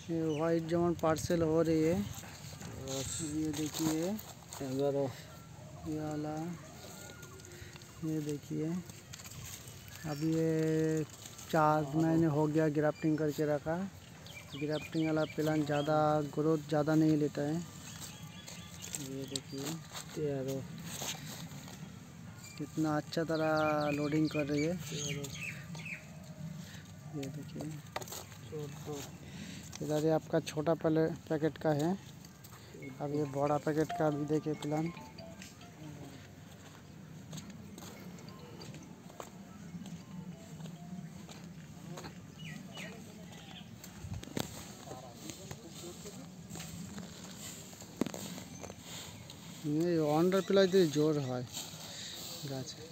ये वाइट जमन पार्सल हो रही है। और ये देखिए ये वाला, ये देखिए अब ये 4 महीने हो गया ग्राफ्टिंग करके रखा। ग्राफ्टिंग वाला प्लांट ज़्यादा ग्रोथ ज़्यादा नहीं लेता है। ये देखिए यारो कितना अच्छा तरह लोडिंग कर रही है। ये देखिए इधर ये आपका छोटा पैकेट का है। अब ये बड़ा पैकेट का भी देखिए प्लांट। ये अंडर प्लाई जोर है गाछ।